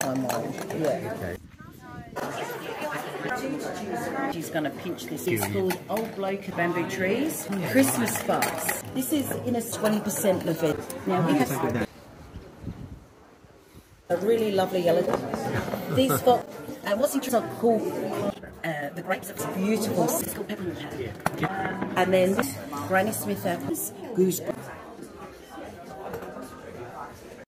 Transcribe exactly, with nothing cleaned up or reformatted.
time wine. Yeah. Okay. She's going to pinch this. It's called Old Bloke Bamboo Trees. Christmas Sparks. This is in a twenty percent Levette. Now we have a really lovely yellow. These got, uh, what's interesting, called uh, the grapes. It's beautiful. It's called peppermint. And then this Granny Smith apples, goose.